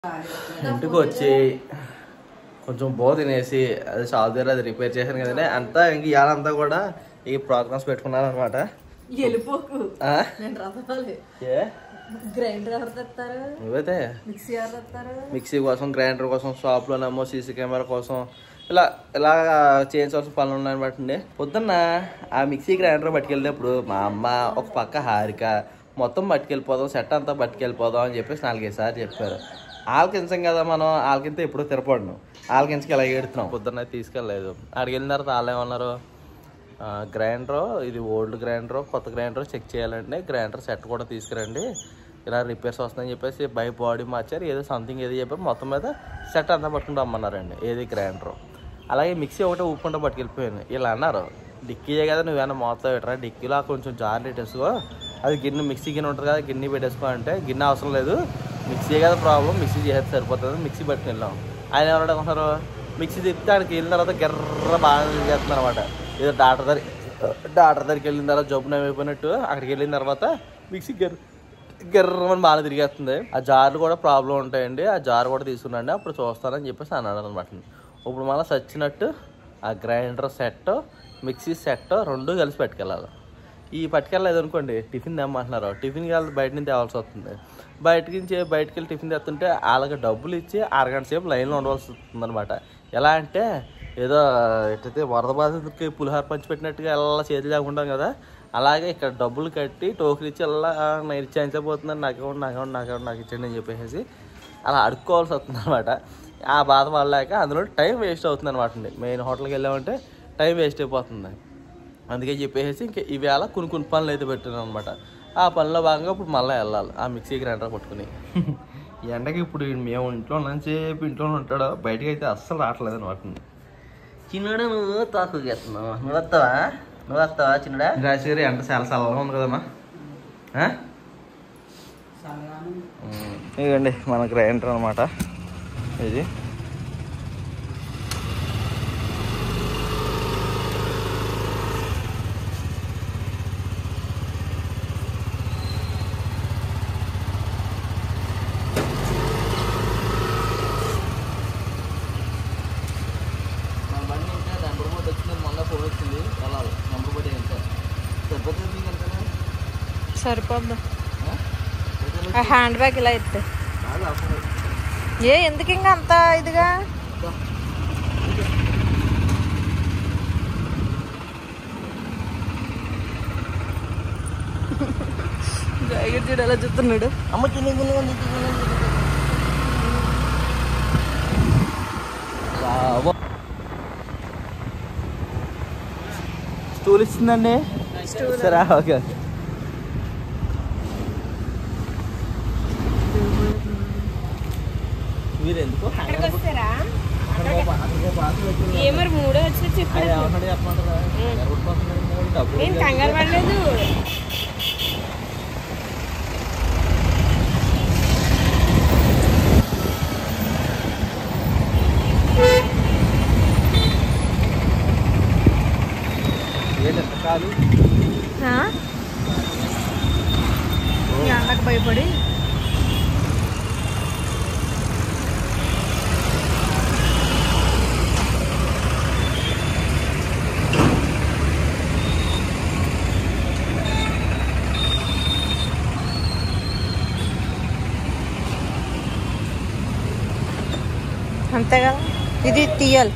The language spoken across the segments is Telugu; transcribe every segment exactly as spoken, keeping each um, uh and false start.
ఇంటికి వచ్చి కొంచెం బో తినేసి అది షాప్ దగ్గర అది రిపేర్ చేశాను కదండి. అంతా ఇంక ఇవాళంతా కూడా ఈ ప్రోగ్రామ్స్ పెట్టుకున్నాను అనమాట. నువ్వైతే మిక్సీ కోసం, గ్రైండర్ కోసం, షాప్ లోనేమో సీసీ కెమెరా కోసం ఇలా ఇలా చేయించవలసిన పనులు ఉన్నాయన్నమాట అండి. పొద్దున్న ఆ మిక్సీ గ్రైండర్ పట్టుకెళ్ళినప్పుడు మా అమ్మ ఒక పక్క హారిక మొత్తం పట్టుకెళ్ళిపోదాం, సెట్ అంతా పట్టుకెళ్ళిపోదాం అని చెప్పేసి నాలుగైదు సార్లు చెప్పారు. ఆలకించాం కదా మనం, ఆలకింత ఎప్పుడు తిరపడను, ఆలకించకి ఇలా ఏడుతున్నాం. పొద్దున్న తీసుకెళ్ళలేదు. అక్కడికి వెళ్ళిన తర్వాత వాళ్ళు ఏమన్నారు, గ్రైండరు ఇది ఓల్డ్ గ్రైండరు కొత్త గ్రైండర్ చెక్ చేయాలండి, గ్రైండర్ సెట్ కూడా తీసుకురండి, ఇలా రిపేర్స్ వస్తుందని చెప్పేసి బై బాడీ మార్చారు, ఏదో సంథింగ్ ఏదో చెప్పారు. మొత్తం మీద సెట్ అంతా పట్టుకుంటూ రమ్మన్నారండి. ఏది గ్రైండరు. అలాగే మిక్సీ ఒకటే ఊపుకుంటూ పట్టుకెళ్ళిపోయాను. ఇలా అన్నారు, డిక్కీయే కదా నువ్వేనా మొత్తం పెట్టరా, డిక్కీలో కొంచెం జార్ పెట్టేసుకో, అది గిన్నె మిక్సీ గిన్నె ఉంటుంది కదా గిన్నె పెట్టేసుకో అంటే, గిన్నె అవసరం లేదు మిక్సీ కదా ప్రాబ్లం, మిక్సీ చేస్తే సరిపోతుంది, మిక్సీ పట్టుకుని వెళ్ళాం. ఆయన ఎవరు అనుకుంటారు, మిక్సీ తిప్పితే ఆయనకి వెళ్ళిన తర్వాత గర్ర బాగా చేస్తున్నారు అనమాట. ఏదో డాక్టర్ దగ్గర డాక్టర్ దగ్గరికి వెళ్ళిన తర్వాత జబ్బు నయమైపోయినట్టు అక్కడికి వెళ్ళిన తర్వాత మిక్సీ గర్ర గర్రమని బాగా తిరిగేస్తుంది. ఆ జార్లు కూడా ప్రాబ్లం ఉంటాయండి, ఆ జార్ కూడా తీసుకున్నాండి, అప్పుడు చూస్తానని చెప్పేసి అన్నాడు అనమాట. ఇప్పుడు మళ్ళీ సచ్చినట్టు ఆ గ్రైండర్ సెట్, మిక్సీ సెట్ రెండు కలిసి పట్టుకెళ్ళాలి. ఈ పట్టుకెళ్ళలేదు అనుకోండి టిఫిన్ తెమ్మంటున్నారు, టిఫిన్కి వెళ్ళి బయట నుంచి తేవాల్సి వస్తుంది. బయటకి నుంచి బయటకి వెళ్ళి టిఫిన్ తెస్తుంటే వాళ్ళకి డబ్బులు ఇచ్చి అరగంట సేపు లైన్లో ఉండవలసి వస్తుంది అనమాట. ఎలా అంటే ఏదో ఎట్టయితే వరద బాధితులకి పులిహార పంచి పెట్టినట్టుగా ఎలా చేతులు లేకుంటాం కదా, అలాగే ఇక్కడ డబ్బులు కట్టి టోకెన్ ఇచ్చి ఎలా నేను ఇచ్చేపోతున్నాను, నాకు ఇవ్వండి నాకు ఇవ్వండి నాకు ఇవ్వండి నాకు ఇచ్చండి అని చెప్పేసి అలా అడుక్కోవాల్సి వస్తుంది అనమాట. ఆ బాధ పడలేక అందులో టైం వేస్ట్ అవుతుంది అనమాట అండి. మెయిన్ హోటల్కి వెళ్ళామంటే టైం వేస్ట్ అయిపోతుంది. అందుకే చెప్పేసి ఇంకా ఇవాళ కొన్ని కొన్ని పనులు అయితే పెట్టాను అనమాట. ఆ పనిలో భాగంగా ఇప్పుడు మళ్ళీ వెళ్ళాలి ఆ మిక్సీ గ్రైండర్ పట్టుకుని. ఈ ఎండకి ఇప్పుడు మేము ఇంట్లో నంచేపు ఇంట్లోనే ఉంటాడు, బయటకి అయితే అస్సలు రావట్లేదు అనమాట. చిన్నడా నువ్వు తక్కువ చేస్తున్నావు, నువ్వు వస్తావా నువ్వు వస్తావా చిన్నడా? రాజశేఖర్ ఎండ చాలా చల్లగా ఉంది కదమ్మా. ఇదండి మన గ్రైండర్ అనమాట. ఇది సరిపోద్దా హ్యాండ్ బ్యాగ్ ఇలా అయితే ఏ ఎందుకు ఇంకా అంత ఇదిగా జాకెట్ చూడు ఎలా చూస్తున్నాడు. అమ్మ స్టూల్ ఇచ్చిందండి. సరే ఓకే. మీరు ఎందుకు ఏమరి మూడో వచ్చి చెప్పాడు, నేను కంగారు పడలేదు. ఎండకు భయపడి అంతే కదా, ఇది తీయాలి.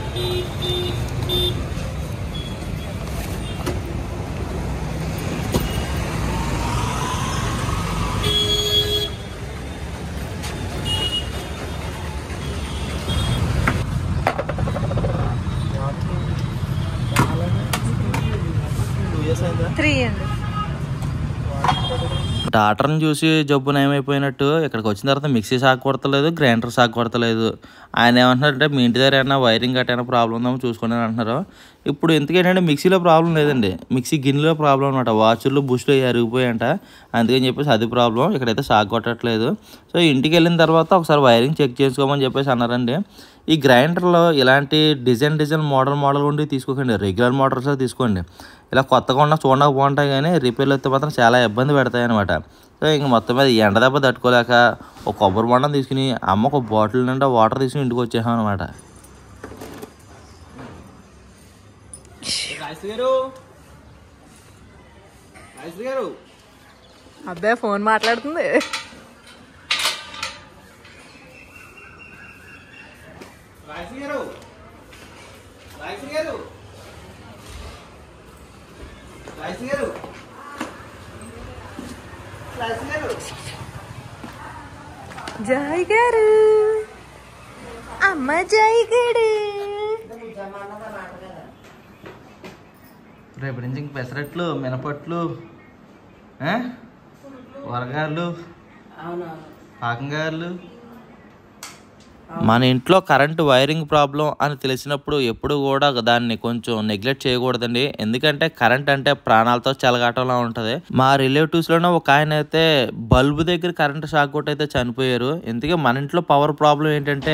త్రీ అండి. డాక్టర్ని చూసి జబ్బు నయమైపోయినట్టు ఇక్కడికి వచ్చిన తర్వాత మిక్సీ సాగు కొడతలేదు, గ్రైండర్ సాగు కొడతలేదు. ఆయన ఏమంటున్నారంటే మీ ఇంటి దగ్గర ఏమైనా వైరింగ్ గట్టైనా ప్రాబ్లం ఉందామో చూసుకుని అంటున్నారు. ఇప్పుడు ఎందుకేంటంటే మిక్సీలో ప్రాబ్లం లేదండి, మిక్సీ గిన్నెలో ప్రాబ్లం అనమాట. వాచులు బుష్లు అరిగిపోయాయంట, అందుకని చెప్పేసి అది ప్రాబ్లం. ఇక్కడైతే సాగు కొట్టట్లేదు. సో ఇంటికి వెళ్ళిన తర్వాత ఒకసారి వైరింగ్ చెక్ చేసుకోమని చెప్పేసి అన్నారండి. ఈ గ్రైండర్లో ఇలాంటి డిజైన్ డిజైన్ మోడల్ మోడల్ ఉండి తీసుకోకండి, రెగ్యులర్ మోడల్స్ తీసుకోండి. ఇలా కొత్తగా ఉన్న చూడడానికి బాగుంటాయి కానీ రిపేర్లు అయితే మాత్రం చాలా ఇబ్బంది పెడతాయి అనమాట. సో ఇంక మొత్తం మీద ఎండ దెబ్బ తట్టుకోలేక ఒక కొబ్బరి బొండం తీసుకుని అమ్మకు ఒక బాటిల్ నిండా వాటర్ తీసుకుని ఇంటికి వచ్చేసాం అనమాట. అబ్బాయి ఫోన్ మాట్లాడుతుంది. జాయ్ గారు, అమ్మ జాయ్ గారు. రేపటి నుంచి ఇంక పెసరట్లు, మినపట్లు, వరగాయలు, పాకంగాయలు. మన ఇంట్లో కరెంటు వైరింగ్ ప్రాబ్లం అని తెలిసినప్పుడు ఎప్పుడు కూడా దాన్ని కొంచెం నెగ్లెక్ట్ చేయకూడదండి. ఎందుకంటే కరెంట్ అంటే ప్రాణాలతో చెలగాటంలా ఉంటుంది. మా రిలేటివ్స్లోనే ఒక ఆయన అయితే బల్బు దగ్గర కరెంటు షాక్ కొట్టి అయితే చనిపోయారు. ఎందుకంటే మన ఇంట్లో పవర్ ప్రాబ్లం ఏంటంటే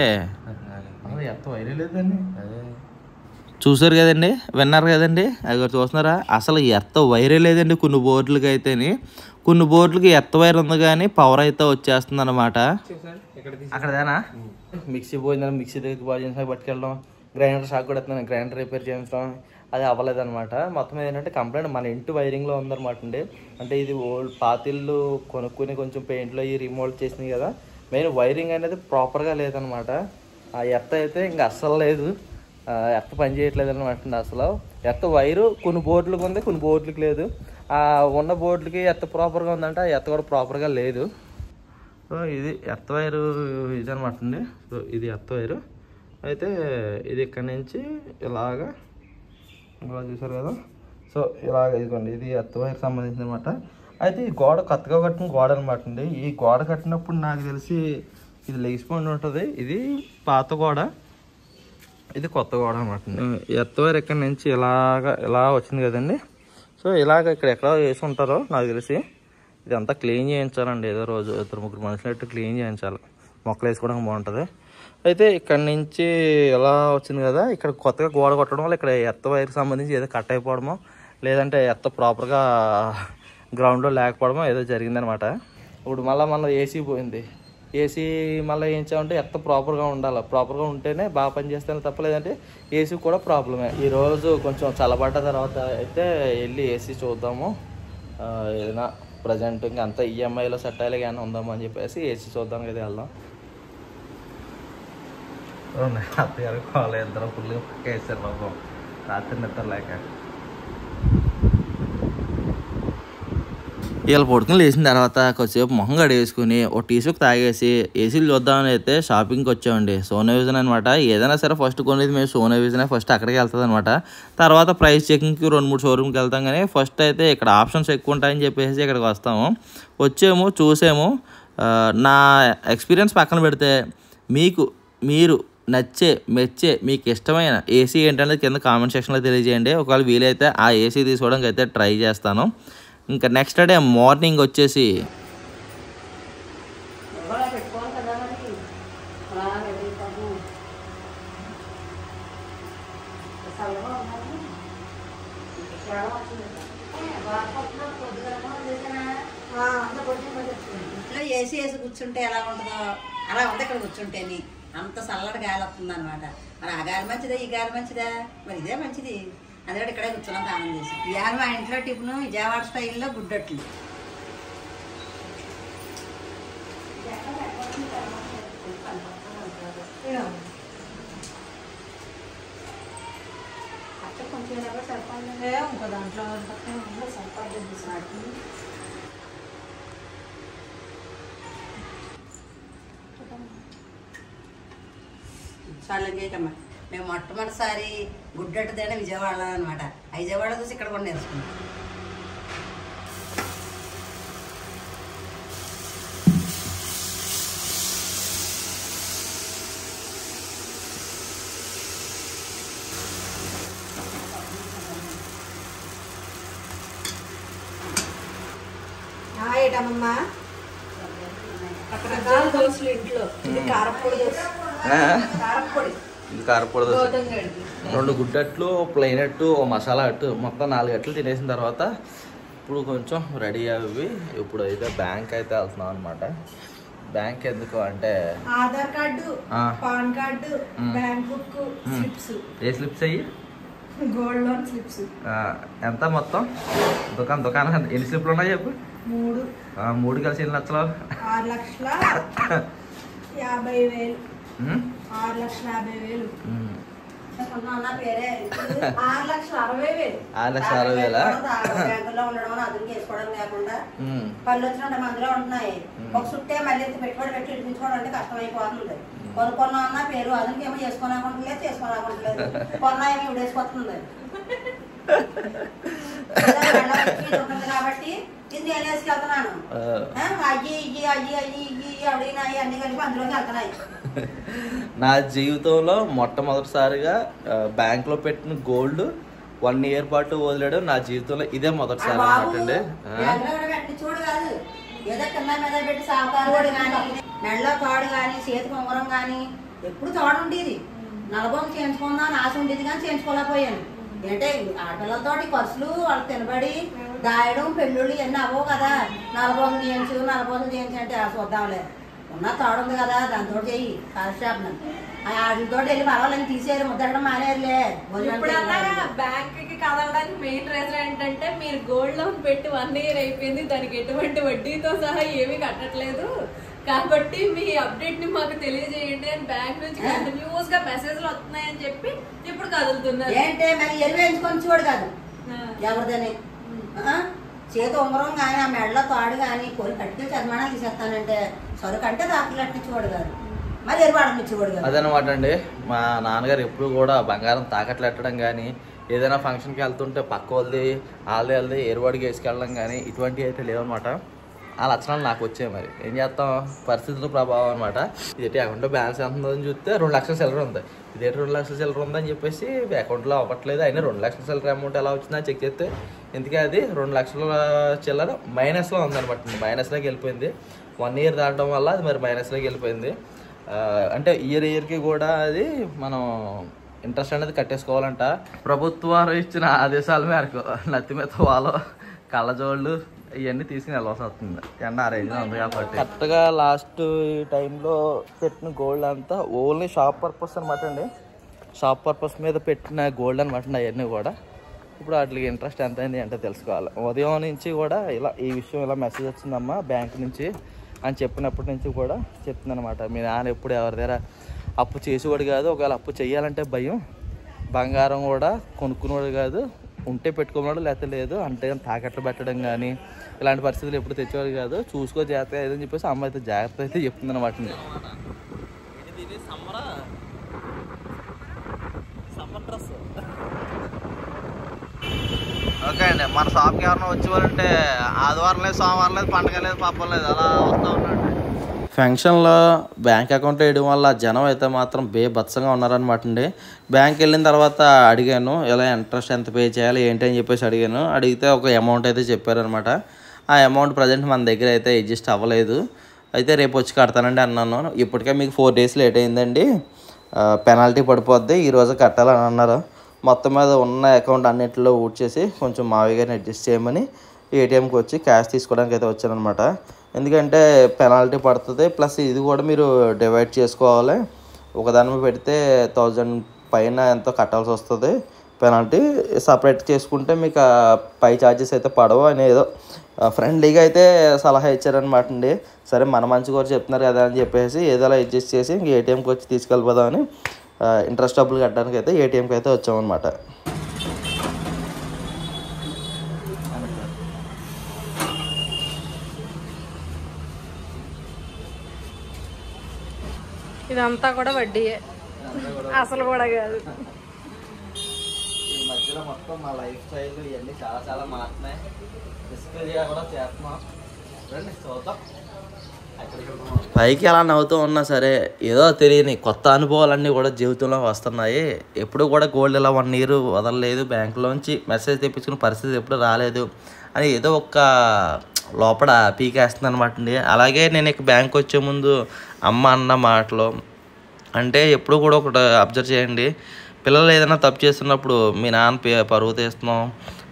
చూసారు కదండి, విన్నారు కదండి, అది చూస్తున్నారా, అసలు ఎర్త వైరే లేదండి కొన్ని బోర్డులకి అయితేని. కొన్ని బోర్డులకి ఎర్త వైర్ ఉంది కానీ పవర్ అయితే వచ్చేస్తుంది అనమాట. అక్కడదేనా మిక్సీ పోయిందని మిక్సీ దగ్గర బాగా చేసిన పట్టుకెళ్ళడం, గ్రైండర్ షాక్ కూడా ఎత్తున్నాను, గ్రైండర్ రిపేర్ చేయించడం, అది అవ్వలేదన్నమాట. మొత్తం ఏంటంటే కంప్లైంట్ మన ఇంటి వైరింగ్లో ఉందన్నమాట అండి. అంటే ఇది ఓల్డ్ పాతిళ్ళు కొనుక్కుని కొంచెం పెయింట్లో ఈ రిమోల్డ్ చేసినాయి కదా, మెయిన్ వైరింగ్ అనేది ప్రాపర్గా లేదనమాట. ఆ ఎర్త అయితే ఇంకా అస్సలు లేదు, ఎర్త పని చేయట్లేదు అనమాట అండి. అసలు ఎర్త వైరు కొన్ని బోర్డులకు ఉంది, కొన్ని బోర్డులకు లేదు. ఆ ఉన్న బోర్డులకి ఎర్త ప్రాపర్గా ఉందంటే ఆ ఎర్త కూడా ప్రాపర్గా లేదు. సో ఇది ఎర్త వైరు ఇది అనమాట అండి. సో ఇది ఎర్త వైరు అయితే ఇది ఇక్కడ నుంచి ఇలాగా ఇలా చూసారు కదా. సో ఇలాగ ఇదిగోండి, ఇది ఎర్త వైర్ సంబంధించిన అనమాట. అయితే ఈ గోడ కొత్తగా కట్టిన గోడ అనమాట అండి. ఈ గోడ కట్టినప్పుడు నాకు తెలిసి ఇది లెగిసిపోయి ఉంటుంది. ఇది పాత గోడ, ఇది కొత్త గోడ అనమాట అండి. ఎర్త వైర్ ఇక్కడ నుంచి ఇలాగ ఇలా వచ్చింది కదండి. సో ఇలాగ ఇక్కడ ఎక్కడ వేసి ఉంటారో నాకు తెలిసి ఇదంతా క్లీన్ చేయించాలండి. ఏదో రోజు ఇద్దరు ముగ్గురు మనుషులు క్లీన్ చేయించాలి, మొక్కలు వేసుకోవడానికి బాగుంటుంది. అయితే ఇక్కడ నుంచి ఎలా వచ్చింది కదా, ఇక్కడ కొత్తగా గోడ కొట్టడం వల్ల ఇక్కడ ఎర్త వైర్కి సంబంధించి ఏదో కట్ అయిపోవడమో లేదంటే ఎర్త ప్రాపర్గా గ్రౌండ్లో లేకపోవడమో ఏదో జరిగిందనమాట. ఇప్పుడు మళ్ళీ మళ్ళీ ఏసీ పోయింది. ఏసీ మళ్ళీ ఏం చేయాలంటే ఎర్త ప్రాపర్గా ఉండాలి, ప్రాపర్గా ఉంటేనే బాగా పనిచేస్తాను తప్ప లేదంటే ఏసీ కూడా ప్రాబ్లమే. ఈరోజు కొంచెం చల్లబడ్డ తర్వాత అయితే వెళ్ళి ఏసీ చూద్దాము, ఏదైనా ప్రజెంట్ ఇంకా అంతా ఈఎంఐలో సెట్ అయ్యేలా కానీ ఉందామో అని చెప్పేసి ఏసీ చూద్దాం కదా వెళ్దాం. అత్తగారు కావాలి, ఇద్దరు ఫుల్గా పక్క వేసారు బాబు, రాత్రి నిద్ర లేక. ఇలా పడుకుని లేచిన తర్వాత కొద్దిసేపు మొహం గడివేసుకుని ఒక టీ షర్ట్ తాగేసి ఏసీలు చూద్దామని అయితే షాపింగ్కి వచ్చామండి. సోనీ విజన్ అనమాట. ఏదైనా సరే ఫస్ట్ కొనేది మేము సోనీ విజనే, ఫస్ట్ అక్కడికి వెళ్తుంది అనమాట. తర్వాత ప్రైస్ చెకింగ్కి రెండు మూడు షోరూమ్కి వెళ్తాం, కానీ ఫస్ట్ అయితే ఇక్కడ ఆప్షన్స్ ఎక్కువ ఉంటాయని చెప్పేసి ఇక్కడికి వస్తాము. వచ్చాము, చూసాము. నా ఎక్స్పీరియన్స్ పక్కన పెడితే మీకు మీరు నచ్చే మెచ్చే మీకు ఇష్టమైన ఏసీ ఏంటనేది కింద కామెంట్ సెక్షన్లో తెలియజేయండి. ఒకవేళ వీలైతే ఆ ఏసీ తీసుకోవడానికి అయితే ట్రై చేస్తాను. ఇంకా నెక్స్ట్ డే మార్నింగ్ వచ్చేసి ఏసీ వేసి కూర్చుంటే ఎలా ఉంటుందో అలా ఉంది ఇక్కడ కూర్చుంటేని. అంత చల్లటి గాలి వస్తుంది అనమాట. మరి ఆ గాలి మంచిదా ఈ గాలి మంచిదా? మరి ఇదే మంచిది, అందుకని ఇక్కడే కూర్చున్నాం ఆనందం చేసి. ఇవాళ మా ఇంట్లో టిఫిన్ విజయవాడ స్టైల్లో గుడ్డట్లు. కొంచెం సరిపడే ఇంకో దాంట్లో సరిపడే తీసుకున్నట్టు చాలమ్మా. మేము మొట్టమొదటిసారి గుడ్డట్టు తేడా విజయవాడలో అనమాట. విజయవాడ చూసి ఇక్కడ కూడా నేర్చుకున్నాం. ఏటమ్మా రకరకాల దోశలు ఇంట్లో. ఇది కారపొడి దోశ, కారపొడి కారపొడి దోశ, రెండు గుడ్డట్లు, ప్లెయిన్ అట్టు, ఓ మసాలా అట్టు, మొత్తం నాలుగు అట్లు తినేసిన తర్వాత ఇప్పుడు కొంచెం రెడీ అవి ఇప్పుడు అయితే బ్యాంక్ అయితే వెళ్తున్నాం అనమాట. బ్యాంక్ ఎందుకు అంటే Aadhaar card, PAN card, bank book, slips. ఏ స్లిప్స్ అయ్యి? Gold loan slips. ఎంత మొత్తం దుకాణం దుకాణం ఎన్ని స్లిప్లు ఉన్నాయి చెప్పు? మూడు. మూడు కలిసి ఎన్ని లక్షలు? ఆరు లక్షల యాభై వేలు. ఆరు లక్షల యాభై వేలు. ఆరు లక్షల అరవై వేలు. ఆరు లక్షల అరవై వేల బ్యాంకులో ఉండడం అదుపు చేసుకోవడం లేకుండా పళ్ళు వచ్చిన మందులో ఉంటున్నాయి. ఒక చుట్టే మళ్ళీ పెట్టుబడి పెట్టి ఇప్పించుకోవడం అంటే కష్టమైపోతుంది. కొనుక్కున్నా అన్న పేరు అదునికి ఏమో చేసుకోనాకుంటలేదు చేసుకోనాకుంటలేదు కొన్నా ఏమో ఇవిడేసుకొస్తుంది కాబట్టి ఇది నేను వేసుకెళ్తున్నాను. అయ్యి ఇయ్యి అయ్యి అయ్యి ఇయ్యి అడిగినాయి అన్ని కలిపి అందులోకి వెళ్తున్నాయి. నా జీవితంలో మొట్టమొదటిసారిగా బ్యాంక్ లో పెట్టిన గోల్డ్ వన్ ఇయర్ పాటు వదిలేడు. నా జీవితంలో ఇదే మొదటిసారి అనమాట అండి. చూడు కాదు ఏదో కింద మీద పెట్టి సాగుకారు కానీ మెడలో తాడు కానీ చేతికి ఉంగరం కానీ ఎప్పుడు తాడు ఉండేది. నలభోగం చేయించుకుందాం అని ఆశ ఉండేది కానీ చేయించుకోలేకపోయాను. అంటే ఆడపిల్లలతో ఖర్చులు వాళ్ళు తినబడి దాయడం పెళ్ళిళ్ళు ఇవన్నీ అవ్వవు కదా. నలభోగం చేయించు నలభోగం చేయించు అంటే ఆశ వద్దాంలే ఉన్న తాడు ఉంది కదా దాంతో చెయ్యి కాలక్షేపం వాటితో వెళ్ళి పర్వాలని తీసేయారు ముద్దడం మానేరులే. బ్యాంక్ కి కదలడానికి మెయిన్ రీజన్ ఏంటంటే మీరు గోల్డ్ లోన్ పెట్టి వన్ ఇయర్ అయిపోయింది, దానికి ఎటువంటి వడ్డీతో సహా ఏమీ కట్టట్లేదు కాబట్టి మీ అప్డేట్ ని మాకు తెలియజేయండి అని బ్యాంక్ నుంచి కంటిన్యూస్ గా మెసేజ్లు వస్తున్నాయని చెప్పి ఇప్పుడు కదులుతున్నారు. ఏంటే మరి ఎరువు వేయించుకొని చూడు కాదు ఎవరిదని చేతి ఉంగరం కానీ ఆ మెడలో తాడు కానీ కొన్ని కట్టుకుని చదమానా తీసేస్తానంటే సరుకు అంటే దాఖలు కట్టించుకోడు కాదు మరి ఎరువాడనిచ్చేవాడు కాదు. అదనమాట అండి. మా నాన్నగారు ఎప్పుడు కూడా బంగారం తాకట్లు పెట్టడం కానీ ఏదైనా ఫంక్షన్కి వెళ్తుంటే పక్క వాళ్ళది వాళ్ళది వాళ్ళది ఎరువాడికి వేసుకెళ్ళడం కానీ ఇటువంటివి అయితే లేవన్నమాట. ఆ లక్షణాలు నాకు వచ్చాయి. మరి ఏం చేస్తాం పరిస్థితుల ప్రభావం అనమాట. ఇది అకౌంట్లో బ్యాలెన్స్ ఎంత ఉందని చూస్తే రెండు లక్షల సిల్లర్ ఉంది. ఇదే రెండు లక్షల సిల్లర్ ఉందని చెప్పేసి అకౌంట్లో అవ్వట్లేదు. అయినా రెండు లక్షల సిల్లర్ అమౌంట్ ఎలా వచ్చిందని చెక్ చేస్తే ఎందుకే అది రెండు లక్షల చిల్లర మైనస్లో ఉందనమాట. మైనస్లోకి వెళ్ళిపోయింది. వన్ ఇయర్ దాటడం వల్ల అది మరి మైనస్లోకి వెళ్ళిపోయింది. అంటే ఇయర్ ఇయర్కి కూడా అది మనం ఇంట్రెస్ట్ అనేది కట్టేసుకోవాలంట. ప్రభుత్వాలు ఇచ్చిన ఆదేశాల మేరకు నత్తి మీద వాళ్ళు కళ్ళజోళ్ళు ఇవన్నీ తీసుకుని వెళ్ళవలసి వస్తుంది. ఎండ అరేంజ్ ఉంది కాబట్టి కరెక్ట్గా లాస్ట్ ఈ టైంలో పెట్టిన గోల్డ్ అంతా ఓన్లీ షాప్ పర్పస్ అనమాట అండి. షాప్ పర్పస్ మీద పెట్టిన గోల్డ్ అనమాట అవన్నీ కూడా. ఇప్పుడు వాటికి ఇంట్రెస్ట్ ఎంత అయింది అంటే తెలుసుకోవాలి. ఉదయం నుంచి కూడా ఇలా ఈ విషయం ఇలా మెసేజ్ వచ్చిందమ్మా బ్యాంక్ నుంచి అని చెప్పినప్పటి నుంచి కూడా చెప్తుందనమాట. మీ నాన్న ఎప్పుడు ఎవరి దగ్గర అప్పు చేసేవాడు కాదు, ఒకవేళ అప్పు చేయాలంటే భయం, బంగారం కూడా కొనుక్కునేవాడు కాదు, ఉంటే పెట్టుకున్నాడు లేకపోతే లేదు, అంటే తాకట్లు పెట్టడం కానీ ఇలాంటి పరిస్థితులు ఎప్పుడు తెచ్చేవాడు కాదు, చూసుకో జాగ్రత్త అని చెప్పేసి అమ్మ అయితే జాగ్రత్త అయితే చెప్తుందనమాట. ఓకే అండి, మన షాప్కి ఎవరైనా వచ్చేవారంటే ఆదివారం లేదు, సోమవారం లేదు, పండగ లేదు, పాపం లేదు, అలా వస్తూ ఉన్నాడు. ఫంక్షన్లో బ్యాంక్ అకౌంట్ వేయడం వల్ల జనం అయితే మాత్రం బేభత్సంగా ఉన్నారనమాట అండి. బ్యాంక్ వెళ్ళిన తర్వాత అడిగాను ఇలా ఇంట్రెస్ట్ ఎంత పే చేయాలి ఏంటి అని చెప్పేసి అడిగాను. అడిగితే ఒక అమౌంట్ అయితే చెప్పారనమాట. ఆ అమౌంట్ ప్రజెంట్ మన దగ్గర అయితే అడ్జస్ట్ అవ్వలేదు. అయితే రేపు వచ్చి కడతానండి అన్నాను. ఇప్పటికే మీకు ఫోర్ డేస్ లేట్ అయిందండి, పెనాల్టీ పడిపోద్ది, ఈరోజు కట్టాలని అన్నారు. మొత్తం మీద ఉన్న అకౌంట్ అన్నింటిలో ఊట్ చేసి కొంచెం మావి గారిని అడ్జస్ట్ చేయమని ఏటీఎంకి వచ్చి క్యాష్ తీసుకోవడానికి అయితే వచ్చానమాట. ఎందుకంటే పెనాల్టీ పడుతుంది, ప్లస్ ఇది కూడా మీరు డివైడ్ చేసుకోవాలి. ఒకదాని మీద పెడితే థౌజండ్ పైన ఎంతో కట్టాల్సి వస్తుంది పెనాల్టీ. సపరేట్ చేసుకుంటే మీకు పై ఛార్జెస్ అయితే పడవు అని ఏదో ఫ్రెండ్లీగా అయితే సలహా ఇచ్చారనమాట అండి. సరే మన మంచి కూడా చెప్తున్నారు కదా అని చెప్పేసి ఏదోలా అడ్జస్ట్ చేసి ఇంక ఏటీఎంకి వచ్చి తీసుకెళ్ళిపోదామని ఇంట్రెస్ట్ డబ్బులు కట్టడానికి అయితే ఏటీఎంకి అయితే వచ్చామన్నమాట. ఇదంతా కూడా వడ్డీయే, అసలు కూడా కాదు. ఈ మధ్యలో మొత్తం మా లైఫ్ స్టైల్ ఇవన్నీ చాలా చాలా మారుతున్నాయి. డిస్కవరీగా కూడా చేస్తున్నాం. రండి చూద్దాం. పైకి అలా నవ్వుతూ ఉన్నా సరే ఏదో తెలియని కొత్త అనుభవాలన్నీ కూడా జీవితంలో వస్తున్నాయి. ఎప్పుడు కూడా గోల్డ్ ఇలా వన్ ఇయర్ వదలలేదు, బ్యాంకులోంచి మెసేజ్ తెప్పించుకునే పరిస్థితి ఎప్పుడు రాలేదు అని ఏదో ఒక లోపల పీకేస్తుంది అనమాట అండి. అలాగే నేను ఇక బ్యాంక్ వచ్చే ముందు అమ్మ అన్న మాటలు అంటే ఎప్పుడు కూడా ఒకటి అబ్జర్వ్ చేయండి. పిల్లలు ఏదైనా తప్పు చేస్తున్నప్పుడు మీ నాన్న పరువు తీస్తున్నాం,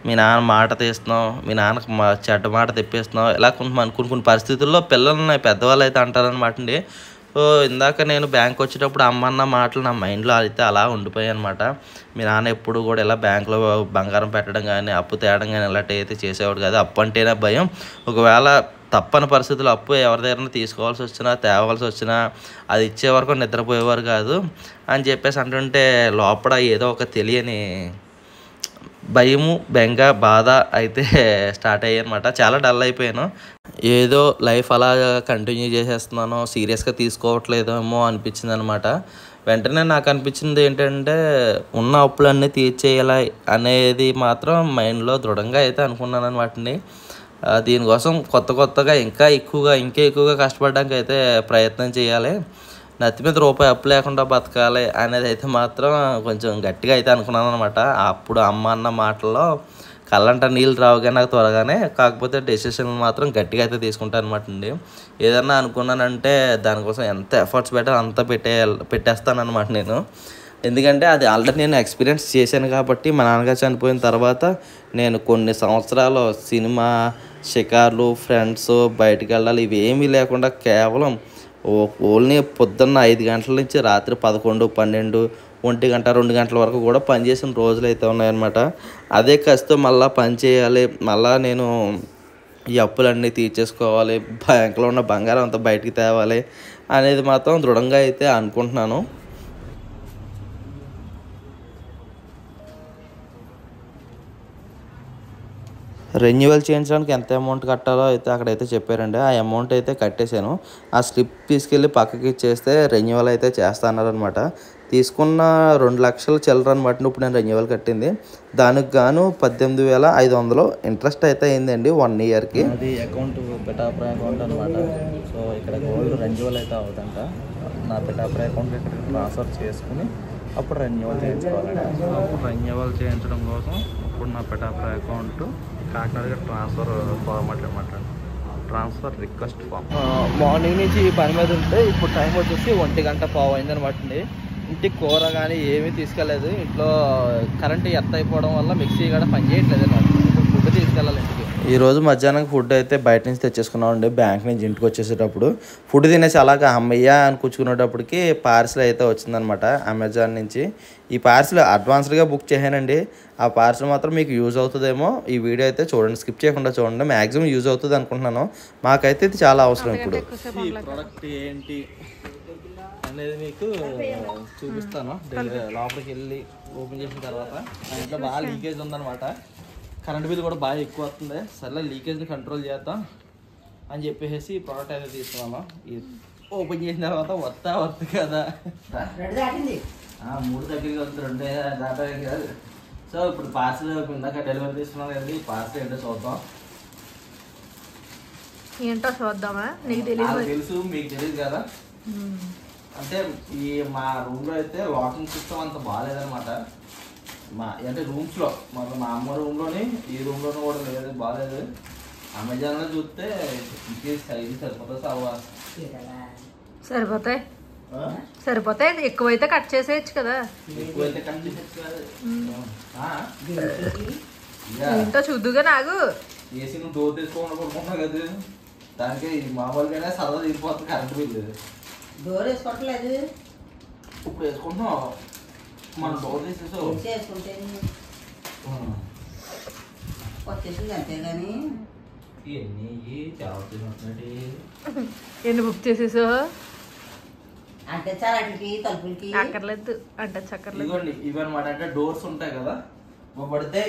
మీ నాన్న మాట తీస్తున్నావు, మీ నాన్నకు మా చెడ్డ మాట తెప్పిస్తున్నావు, ఇలా కొన్ని కొన్ని కొన్ని పరిస్థితుల్లో పిల్లల్ని పెద్దవాళ్ళు అయితే అంటారనమాట అండి. సో ఇందాక నేను బ్యాంక్ వచ్చేటప్పుడు అమ్మ అన్న మాటలు నా మైండ్లో అయితే అలా ఉండిపోయాయి అనమాట. మీ నాన్న ఎప్పుడు కూడా ఇలా బ్యాంకులో బంగారం పెట్టడం కానీ అప్పు తేయడం కానీ ఇలాంటి అయితే చేసేవాడు కాదు. అప్పు అంటేనే భయం. ఒకవేళ తప్పని పరిస్థితుల్లో అప్పు ఎవరి దగ్గర తీసుకోవాల్సి వచ్చినా తేవాల్సి వచ్చినా అది ఇచ్చే వరకు నిద్రపోయేవారు కాదు అని చెప్పేసి అంటుంటే లోపల ఏదో ఒక తెలియని భయము, బెంగ, బాధ అయితే స్టార్ట్ అయ్యాయి అనమాట. చాలా డల్ అయిపోయాను. ఏదో లైఫ్ అలా కంటిన్యూ చేసేస్తున్నాను, సీరియస్గా తీసుకోవట్లేదేమో అనిపించింది అనమాట. వెంటనే నాకు అనిపించింది ఏంటంటే ఉన్న అప్పులన్నీ తీర్చేయాలి అనేది మాత్రం మైండ్లో దృఢంగా అయితే అనుకున్నాను అనమాట అండి. దీనికోసం కొత్త కొత్తగా ఇంకా ఎక్కువగా ఇంకా ఎక్కువగా కష్టపడడానికి అయితే ప్రయత్నం చేయాలి. నత్తి మీద రూపాయి అప్పు లేకుండా బతకాలి అనేది అయితే మాత్రం కొంచెం గట్టిగా అయితే అనుకున్నాను అనమాట. అప్పుడు అమ్మ అన్న మాటల్లో కళ్ళంట నీళ్ళు రావుగా నాకు త్వరగానే, కాకపోతే డెసిషన్ మాత్రం గట్టిగా అయితే తీసుకుంటాను అనమాట అండి. ఏదన్నా అనుకున్నానంటే దానికోసం ఎంత ఎఫర్ట్స్ పెట్టాలి అంత పెట్టే పెట్టేస్తాను అనమాట నేను. ఎందుకంటే అది ఆల్రెడీ నేను ఎక్స్పీరియన్స్ చేశాను కాబట్టి. మా నాన్నగారు చనిపోయిన తర్వాత నేను కొన్ని సంవత్సరాలు సినిమా, షికార్లు, ఫ్రెండ్స్, బయటికి వెళ్ళాలి ఇవి ఏమీ లేకుండా కేవలం ఓన్లీ పొద్దున్న ఐదు గంటల నుంచి రాత్రి పదకొండు పన్నెండు ఒంటి గంట రెండు గంటల వరకు కూడా పనిచేసిన రోజులు అయితే ఉన్నాయన్నమాట. అదే కసితో మళ్ళీ పని చేయాలి, మళ్ళీ నేను ఈ అప్పులన్నీ తీర్చేసుకోవాలి, బ్యాంకులో ఉన్న బంగారం అంతా బయటికి తేవాలి అనేది మాత్రం దృఢంగా అయితే అనుకుంటున్నాను. రెన్యువల్ చేయించడానికి ఎంత అమౌంట్ కట్టాలో అయితే అక్కడైతే చెప్పారండి. ఆ అమౌంట్ అయితే కట్టేశాను. ఆ స్లిప్ తీసుకెళ్ళి పక్కకి ఇచ్చేస్తే రెన్యువల్ అయితే చేస్తానన్నమాట. తీసుకున్న రెండు లక్షల చిల్లర అనమాట ఇప్పుడు నేను రెన్యువల్ కట్టింది. దానికి గాను పద్దెనిమిది వేల ఐదు వందలు ఇంట్రెస్ట్ అయితే అయిందండి వన్ ఇయర్కి. అది అకౌంట్ పిఠాపురం అకౌంట్ అనమాట. సో ఇక్కడ గోల్డ్ రెన్యువల్ అయితే అవుతుందంట. నా పిఠాపురం అకౌంట్ ఇక్కడ ట్రాన్స్ఫర్ చేసుకుని అప్పుడు రెన్యువల్ చేయించుకోవాలండి. అప్పుడు రెన్యువల్ చేయించడం కోసం ఇప్పుడు నా పిఠాపురం అకౌంట్ కాకినాడగా ట్రాన్స్ఫర్ ఫార్మాట్ అనమాట. Transfer request form. మార్నింగ్ నుంచి పని మీద ఉంటే ఇప్పుడు టైం వచ్చేసి ఒంటి గంట పావు అయింది అనమాట అండి. ఇంటికి కూర కానీ ఏమీ తీసుకెళ్ళలేదు. ఇంట్లో కరెంట్ ఎర్త్ అయిపోవడం వల్ల మిక్సీ కూడా పని చేయట్లేదు అనమాట. ఇప్పుడు ఫుడ్ తీసుకెళ్ళాలి ఇంటికి. ఈరోజు మధ్యాహ్నం ఫుడ్ అయితే బయట నుంచి తెచ్చేసుకున్నాం అండి. బ్యాంక్ నుంచి ఇంటికి వచ్చేసేటప్పుడు ఫుడ్ తినేసి అలాగా అమ్మయ్య అని కూర్చుకునేటప్పటికి పార్సిల్ అయితే వచ్చిందనమాట అమెజాన్ నుంచి. ఈ పార్సిల్ అడ్వాన్స్డ్గా బుక్ చేశానండి. ఆ పార్సిల్ మాత్రం మీకు యూజ్ అవుతుందేమో. ఈ వీడియో అయితే చూడండి, స్కిప్ చేయకుండా చూడండి. మ్యాక్సిమం యూజ్ అవుతుంది అనుకుంటున్నాను. మాకైతే ఇది చాలా అవసరం. ఇప్పుడు ఈ ప్రోడక్ట్ ఏంటి అనేది మీకు చూపిస్తాను. లోపలికి వెళ్ళి ఓపెన్ చేసిన తర్వాత ఇంట్లో బాగా లీకేజ్ ఉందన్నమాట. కరెంట్ బిల్ కూడా బాగా ఎక్కువ వస్తుంది. సర్లే లీకేజ్ని కంట్రోల్ చేద్దాం అని చెప్పేసి ఈ ప్రోడక్ట్ అయితే తీసుకున్నాను. ఓపెన్ చేసిన తర్వాత వస్తా వస్తుంది కదా, మూడు దగ్గరికి వస్తుంది, రెండే దాటా కాదు. సో ఇప్పుడు పార్సల్ ఇందాక డెలివరీ తీసుకున్నాం కదండి. ఈ పార్సల్ ఏంటో చూద్దాం. ఏంటో చూద్దామా? నీకు తెలియదు, తెలుసు మీకు తెలియదు కదా. అంటే ఈ మా రూమ్ లో అయితే లాకింగ్ సిస్టమ్ అంత బాగాలేదనమాట. మా అంటే రూమ్స్ లో మాకు మా అమ్మ రూమ్ లోని ఈ రూమ్ లోని కూడా లేదు, బాగాలేదు. అమెజాన్ లో చూస్తే సైజు సరిపోతుంది అవ్వ. సరిపోతాయి సరిపోతాయి ఎక్కువైతే కట్ చేసేయచ్చు కదా. ఎక్కువైతే కట్ చేసేయచ్చు కదా. ఏంటో చూద్దుగా. నాకు ఏసీ నువ్వు డోర్ తీసుకోకుండా పడుకుంటున్నావు కదా, దానికి మామూలుగానే సరదా తీరిపోతుంది కరెంట్ బిల్లు. డోర్ వేసుకోవట్లేదు, ఇప్పుడు వేసుకుంటున్నావు. మనం డోర్ తీసేసావు వేసుకుంటే వచ్చేసింది అంతేగాని ఇవన్నీ చాలా వచ్చినట్టు. ఎన్ని బుక్ చేసేసావు? అంటే చాలా అట్లకి తలుపులకి అక్కర్లేదు అంటే చక్కర్లేదు. ఇదిగోండి ఇవన్నమాట. అంటే డోర్స్ ఉంటాయి కదా, పడితే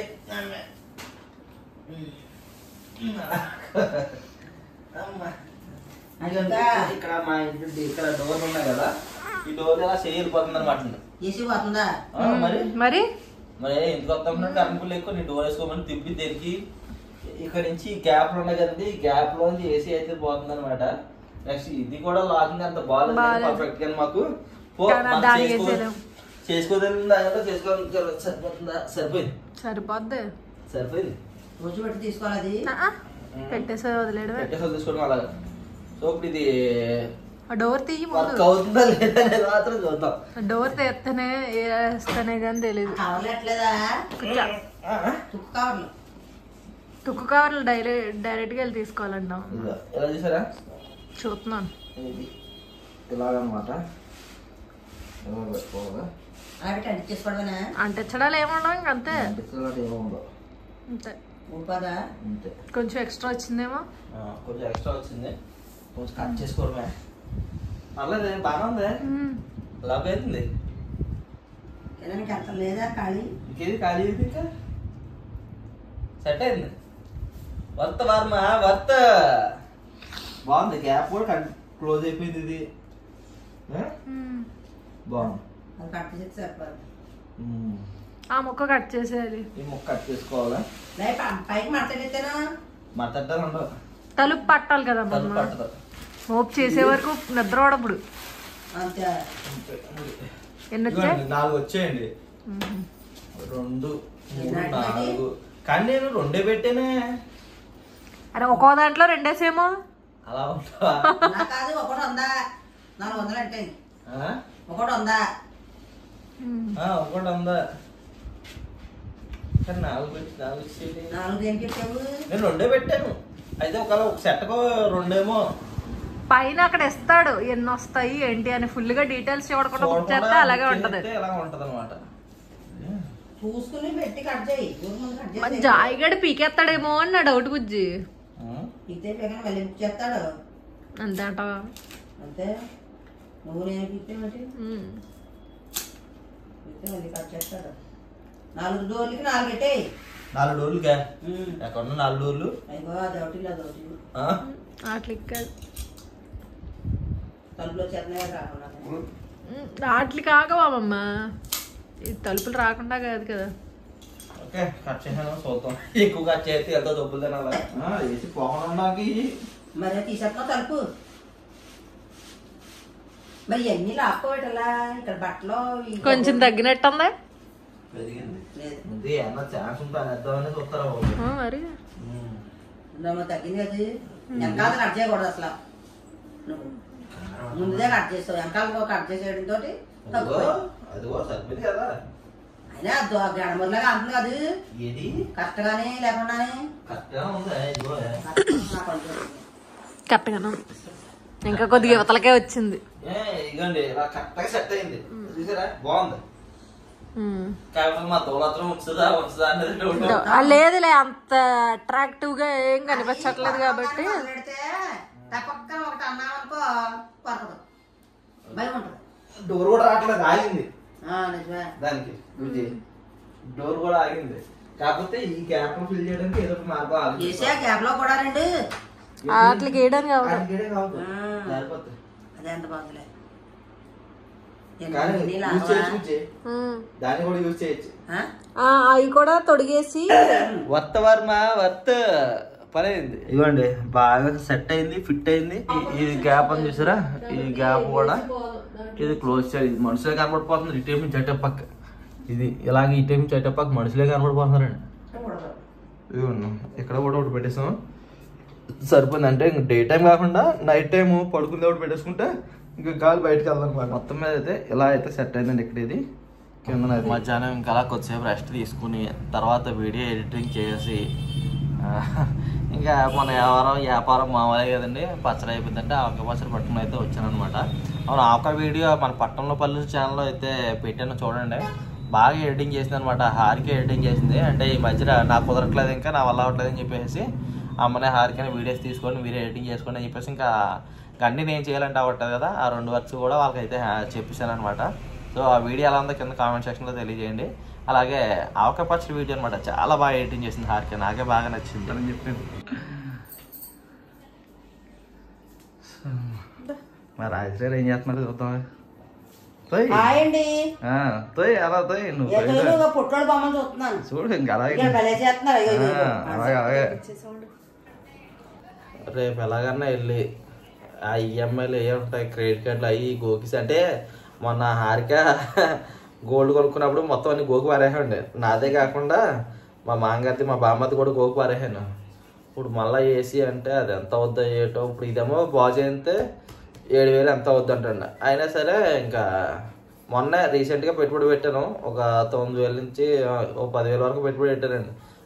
ఇక్కడ మా ఇంటి ఇక్కడ డోర్లు ఉన్నాయి కదా, ఈ డోర్ ఎలా చేయలిపోతుంది అనమాట. పోతుందా మరి మరి మరి ఇంటికి వస్తామంటే అనుకులు ఎక్కువ నీ డోర్ వేసుకోమని తిప్పి తెరికి ఇక్కడ నుంచి గ్యాప్లు ఉన్నాయి కదండి, ఈ గ్యాప్ లో ఏసీ అయితే పోతుంది అనమాట. నెక్స్ట్ ఇది కూడా లాకింగ్ అంత బాగాలేదు పర్ఫెక్ట్ గా మాకు. చేసుకోదండి చేసుకోవాలి సరిపోతుందా? సరిపోయింది సరిపోద్ది సరిపోయింది. రోజు పెట్టి తీసుకోవాలి, పెట్టేసా వదిలేడు పెట్టేసా తీసుకోవడం అలాగా. సో ఇప్పుడు ఇది డోర్ తీయి వర్క్ అవుతుందా లేదా అనేది మాత్రం చూద్దాం. డోర్ తీస్తేనే వేస్తేనే కానీ తెలీదు. కావట్లేదా? తుక్కు కావాలి తుక్కు కవర్లు డైలీ డైరెక్ట్గా వెళ్ళి తీసుకోవాలంట. ఎలా చూసారా? చూస్తున్నాను. ఇలాగనమాట పెట్టుకోవాలా అంటించడాలు ఏముండవు ఇంక అంతే. ఏముండవు అంతే. అంతే. కొంచెం ఎక్స్ట్రా వచ్చిందేమో. కొంచెం ఎక్స్ట్రా వచ్చింది, కొంచెం కట్ చేసుకోవడమే. పర్లేదు, బాగా ఉంది. లాభ అవుతుంది. లేదా ఖాళీ ఇంకేది ఖాళీ అయింది, ఇంకా సెట్ అయింది. వర్త వర్మ వర్త బాగుంది. గ్యాప్ కూడా క్లోజ్ అయిపోయింది. ఇది బాగుంది. ఆ ముక్క కట్ చేసేయాలి. ఈ ముక్క కట్ చేసుకోవాలా? పైకి మడతెట్టాను. మడతెట్టాలి ఉండవు, తలుపు పట్టాలి కదా. తలుపు పట్టదు. మోపు చేసే వరకు నిద్ర పడప్పుడు. ఎన్ని వచ్చాయి? నాలుగు వచ్చాయండి. రెండు మూడు నాలుగు. కానీ నేను రెండే పెట్టానే. అరే ఒక్కో దాంట్లో రెండేసేమో. అలా ఉంటావా? కాదు, ఒకటి వందా నాలుగు వందలు అంటే ఒకటి వందా ఒకటి వందా నాలుగు పెట్టి నాలుగు నాలుగు ఏం పెట్టావు? నేను రెండే పెట్టాను. అయితే ఒకవేళ ఒక సెట్కు రెండేమో. పైన అక్కడ ఇస్తాడు ఎన్ని వస్తాయి ఏంటి అని ఫుల్ గా డీటెయిల్స్ చూడకుండా బుక్ చేస్తే అలాగే ఉంటది. అలాగే ఉంటది అనమాట. చూసుకుని పెట్టి కట్ చేయి. జాయిగడ పీకేస్తాడేమో అని నా డౌట్ బుజ్జి. ఇదే మళ్ళీ బుక్ చేస్తాడు అంతే అంటావా? అంతే. నువ్వు నేను పీకితే మళ్ళీ మళ్ళీ కట్ చేస్తాడు. నాలుగు డోర్లకి నాలుగు పెట్టే. నాలుగు డోర్లుగా ఎక్కడ నాలుగు డోర్లు? అయిపో అదొకటి అదొకటి అట్లా తలుపులో చెత్తనే రాకుండా అట్లా కాకవామమ్మ. ఈ తలుపులు రాకుండా కాదు కదా. ఓకే, కట్ చేసాను. చూద్దాం. ఎక్కువ కట్ చేస్తే ఎంత డబ్బులు తినాలి. వేసి పోవడానికి మరి తీసేస్తున్నా తలుపు. మరి ఇవన్నీ లాక్కోబెట్టలా? ఇక్కడ బట్టలు కొంచెం తగ్గినట్టుందా? ఏమన్నా ఛాన్స్ ఉంటే అనేద్దామని చూస్తారా మరి. తగ్గింది అది. వెనకాల కట్ చేయకూడదు అసలు. నువ్వు ముందే కట్ చేస్తావు. వెనకాల కట్ చేసేయడం తోటి అదిగో సరిపోయింది కదా. అయినా గడమలాగా అంటుంది కాదు. ఏది కరెక్ట్గానే లేకుండానే కరెక్ట్గా ఉందా? ఇదిగో కరెక్ట్గానే ఇంకా కొద్దిగా యువతలకే వచ్చింది. ఇదిగోండి ఇలా కరెక్ట్గా సెట్ అయింది. చూసారా? బాగుంది. కాకపోతే మా తోలత్రం ఉంచుదా ఉంచుదా అనేది డౌట్. లేదులే, అంత అట్రాక్టివ్ గా ఏం కనిపించట్లేదు కాబట్టి. డోర్ కూడా రావట్లేదు, ఆగింది దానికి. డోర్ కూడా ఆగింది. కాకపోతే ఈ గ్యాప్ ఫిల్ చేయడానికి ఏదో ఒక మార్గం ఆగింది. గ్యాప్ లో కూడా రండి వాటికి వేయడానికి అదే ఎంత బాగుందిలే. దాన్ని కూడా యూజ్ చేయొచ్చు. అవి కూడా తొడిగేసి వర్త వర్మ వర్త పరైంది. ఇవ్వండి, బాగా సెట్ అయింది, ఫిట్ అయింది. ఈ గ్యాప్ అని చూసారా? ఈ గ్యాప్ కూడా ఇది క్లోజ్ చేయాలి. మనుషులే కనబడిపోతుంది. ఈ టైం నుంచి అటే పక్క ఇది ఇలాగే ఈ టైం నుంచి అటే పక్క మనుషులే కనబడిపోతున్నారండి. ఇవ్వండి, ఇక్కడ కూడా ఒకటి పెట్టేసాం. సరిపోయింది. అంటే ఇంక డే టైం కాకుండా నైట్ టైం పడుకుంది ఒకటి పెట్టేసుకుంటే ఇంకా గాలి బయటకు వెళ్ళాలన్నమాట. మొత్తం మీద అయితే ఇలా అయితే సెట్ అయిందండి. ఇక్కడ ఇది కింద మధ్యాహ్నం ఇంకా అలా కొద్దిసేపు రెస్ట్ తీసుకుని తర్వాత వీడియో ఎడిటింగ్ చేసి ఇంకా మన వ్యాపారం వ్యాపారం మామూలే కదండి. పచ్చడి అయిపోయిందంటే ఆవకాయ పచ్చడి పట్టుకుని అయితే వచ్చాను అనమాట. అవును, ఆవకాయ వీడియో మన పట్టణంలో పల్లె ఛానల్లో అయితే పెట్టాను, చూడండి. బాగా ఎడిటింగ్ చేసింది అనమాట. హారిక ఎడిటింగ్ చేసింది. అంటే ఈ మధ్య నాకు కుదరట్లేదు, ఇంకా నా వల్ల అవ్వట్లేదు అని చెప్పేసి అమ్మనే హారికని వీడియోస్ తీసుకొని మీరే ఎడిటింగ్ చేసుకోండి అని చెప్పేసి ఇంకా అన్నీ నేను చేయాలంటే అవ్వట్లేదు కదా. ఆ రెండు వర్క్స్ కూడా వాళ్ళకైతే చెప్పేశాను అనమాట. సో ఆ వీడియో ఎలా ఉందో కింద కామెంట్ సెక్షన్లో తెలియజేయండి. అలాగే ఆవకాయ పచ్చడి వీడియో అనమాట, చాలా బాగా ఎడిటింగ్ చేసింది హారిక. నాకే బాగా నచ్చింది అని చెప్పింది. మా రాజశ్రీ ఏం చేస్తున్నారు చూద్దాం. అలా తోయ్ నువ్వు పుట్టోడు బొమ్మలు చూస్తున్నాను చూడు. ఇంకా అలాగే అలాగే అలాగే రేపు ఎలాగన్నా వెళ్ళి ఆ ఈఎంఐలు ఏ ఉంటాయి, క్రెడిట్ కార్డులు అవి గోకిసి. అంటే మొన్న హారిక గోల్డ్ కొనుక్కున్నప్పుడు మొత్తం అన్ని గోకు పారేసాండి. నాదే కాకుండా మా మాంగారిది మా బామ్మది కూడా గోకు పారేసాను. ఇప్పుడు మళ్ళీ ఏసీ అంటే అది ఎంత అవుద్దో ఏటో. ఇప్పుడు ఇదేమో బాగు చేస్తే ఏడు వేలు ఎంత అవుద్ది అంటండి. అయినా సరే ఇంకా మొన్న రీసెంట్గా పెట్టుబడి పెట్టాను. ఒక తొమ్మిది వేల నుంచి ఒక పదివేల వరకు పెట్టుబడి పెట్టానండి.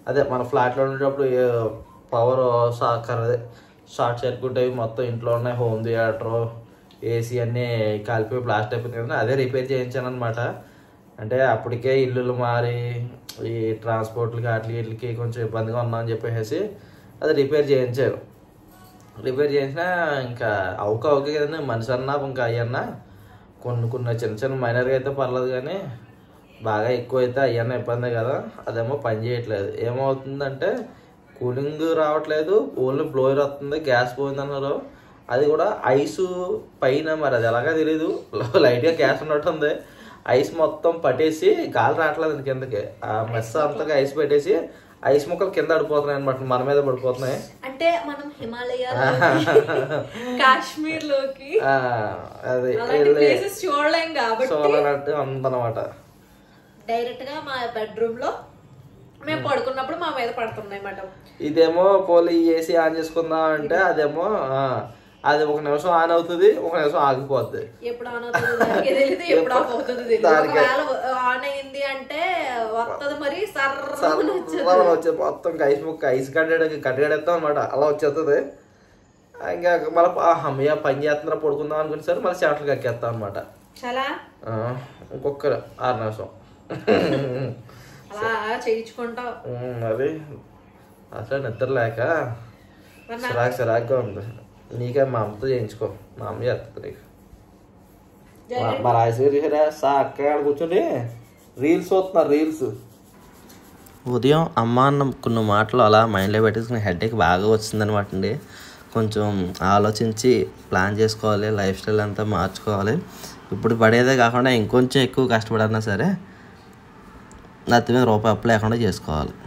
అదే మన ఫ్లాట్లో ఉండేటప్పుడు పవర్ అదే షార్ట్ సర్క్యూట్ అవి మొత్తం ఇంట్లో ఉన్నాయి, హోమ్ థియేటరు ఏసీ అన్నీ కాలిపోయి బ్లాస్ట్ అయిపోయింది కదా, అదే రిపేర్ చేయించాను అనమాట. అంటే అప్పటికే ఇల్లులు మారి ఈ ట్రాన్స్పోర్ట్లకి వాటికి వీటికి కొంచెం ఇబ్బందిగా ఉన్నామని చెప్పేసి అది రిపేర్ చేయించారు. రిపేర్ చేసినా ఇంకా అవుక అవుకే కదండి, మనిషి అన్నా ఇంకా అయ్యన్నా కొన్ని కొన్ని చిన్న చిన్న మైనర్గా అయితే పర్లేదు, కానీ బాగా ఎక్కువ అయితే అయ్యన్నా ఇబ్బంది కదా. అదేమో పని చేయట్లేదు. ఏమవుతుందంటే కూలింగ్ రావట్లేదు, ఓన్లీ బ్లోయర్ వస్తుంది, గ్యాస్ పోయిందన్నారు. అది కూడా ఐసు పైన మరి అది ఎలాగా తెలీదు, లైట్గా గ్యాస్ ఉన్నట్టుంది, ఐస్ మొత్తం పట్టేసి గాలి రావట్లేదు కిందకి. ఆ మెస్ అంతగా ఐస్ పెట్టేసి ఐస్ ముక్కలు కింద పడిపోతున్నాయి అనమాట, మన మీద పడిపోతున్నాయి. అంటే మనం హిమాలయ కాశ్మీర్ లోకి అది చూడలేం కాబట్టి చూడాలంటే ఉందన్నమాట. డైరెక్ట్ గా మా బెడ్రూమ్ లో మేము పడుకున్నప్పుడు మా మీద పడుతున్నాయి మాట. ఇదేమో పోలీ ఏసీ ఆన్ చేసుకుందాం అంటే అదేమో అది ఒక నిమిషం ఆన్ అవుతుంది, ఒక నిమిషం ఆగిపోద్ది. ఎప్పుడు ఆన్ అవుతుంది తెలియదు, ఎప్పుడు ఆఫ్ అవుతుంది ఆన్ అయింది అంటే వస్తుంది మరి వచ్చే మొత్తం ఐస్ ముక్క ఐస్ కట్టేడ కట్టేడేస్తాం అనమాట, అలా వచ్చేస్తుంది. ఇంకా మళ్ళీ అమ్మయ్య పని చేస్తున్నా పడుకుందాం అనుకుని సరే మళ్ళీ చెమటలు కక్కేస్తాం అనమాట. చాలా ఇంకొక ఆరు నిమిషం అలా చేయించుకుంటాం. అది అసలు నిద్ర లేక చిరాకు చిరాకుగా ఉంది. నీకే మా అమ్మతో చేయించుకో, మా అమ్మ చేస్తుంది నీకు. మా రాజశేఖర సా అక్క కూర్చొని రీల్స్ చూస్తున్నారు, రీల్స్. ఉదయం అమ్మ అన్న కొన్ని మాటలు అలా మైండ్లో పెట్టేసుకుని హెడేక్ బాగా వచ్చిందనమాట అండి. కొంచెం ఆలోచించి ప్లాన్ చేసుకోవాలి, లైఫ్ స్టైల్ అంతా మార్చుకోవాలి. ఇప్పుడు పడేదే కాకుండా ఇంకొంచెం ఎక్కువ కష్టపడన్నా సరే నెత్తి మీద రూపాయి అప్పు లేకుండా చేసుకోవాలి.